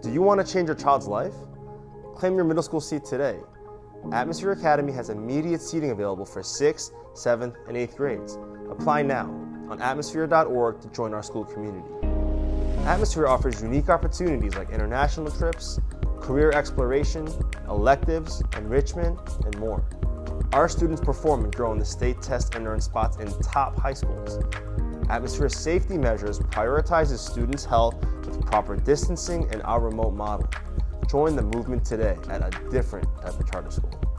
Do you want to change your child's life? Claim your middle school seat today. Atmosphere Academy has immediate seating available for 6th, 7th, and 8th grades. Apply now on atmosphere.org to join our school community. Atmosphere offers unique opportunities like international trips, career exploration, electives, enrichment, and more. Our students perform and grow in the state test and earn spots in top high schools. Atmosphere's safety measures prioritizes students' health with proper distancing and our remote model. Join the movement today at a different type of charter school.